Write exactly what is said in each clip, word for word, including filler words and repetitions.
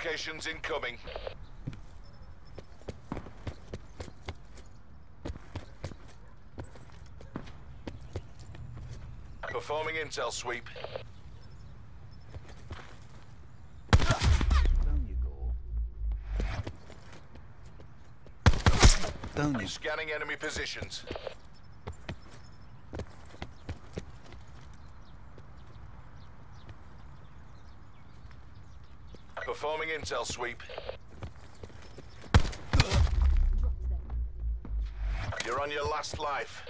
locations incoming. Performing intel sweep. Down you go. Down you. Scanning enemy positions. Performing intel sweep. You're on your last life.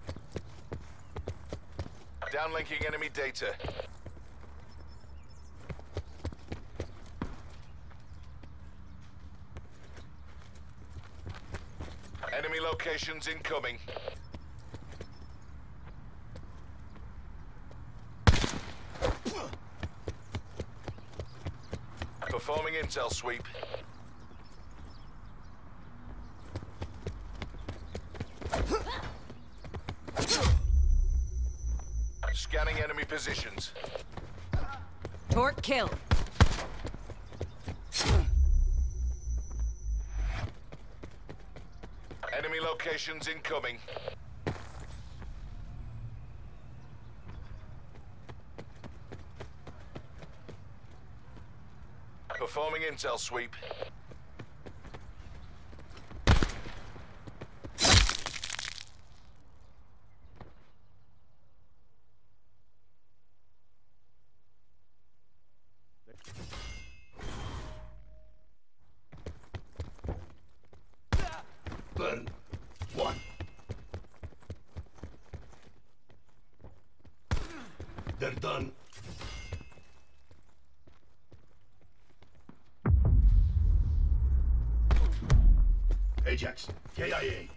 Downlinking enemy data. Enemy locations incoming. Performing intel sweep. Scanning enemy positions. Torque kill. Enemy locations incoming. Performing intel sweep. Burn. One. They're done. Ajax, K I A.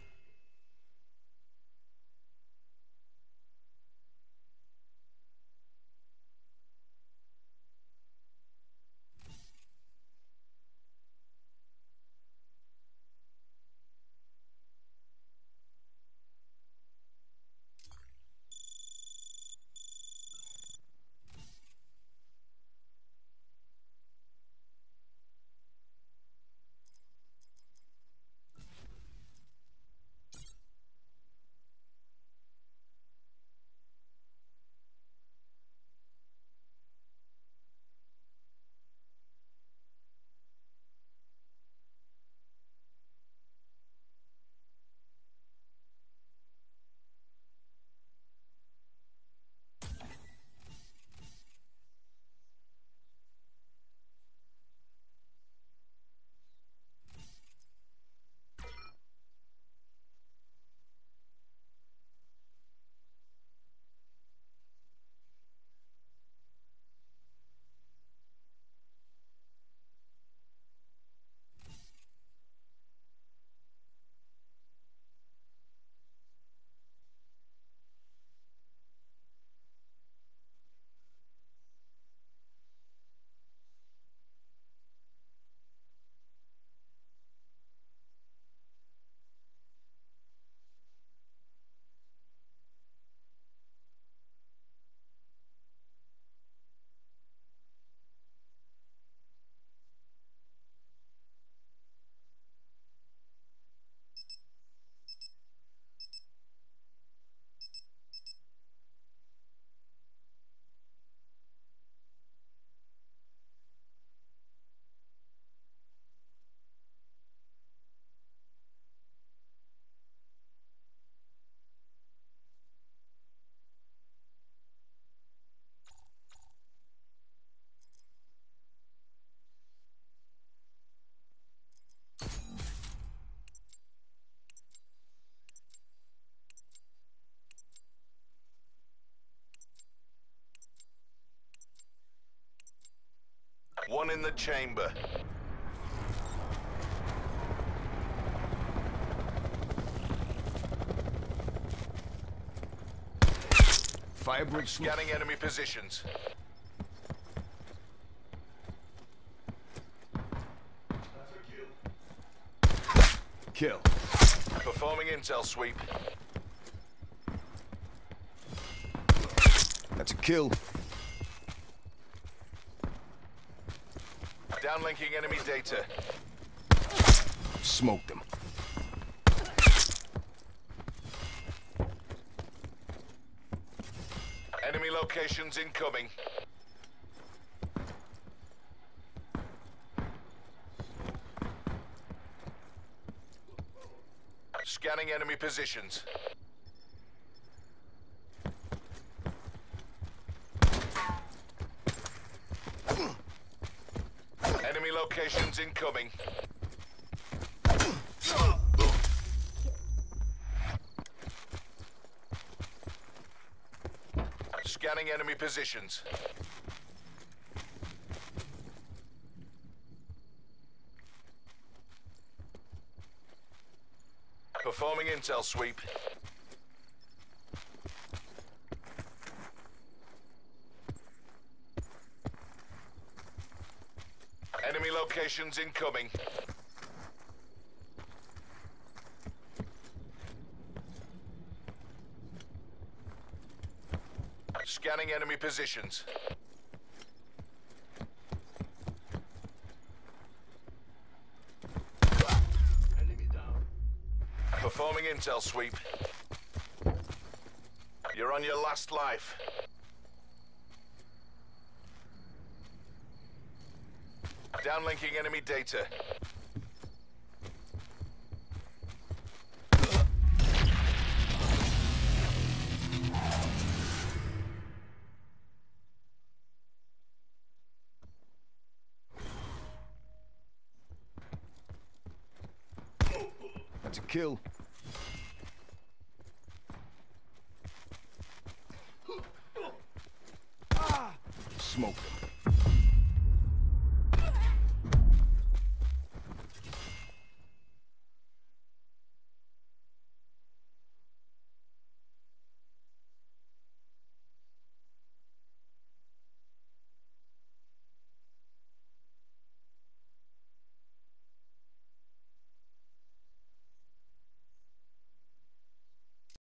One in the chamber. Firebreak Scanning enemy positions. kill. Performing intel sweep. That's a kill. Downlinking enemy data. Smoked them. Enemy locations incoming. Scanning enemy positions. Enemy locations incoming. Scanning enemy positions. Performing intel sweep. Enemy locations incoming. Scanning enemy positions. Enemy down. Performing intel sweep. You're on your last life. Downlinking enemy data. That's a kill. Smoked them.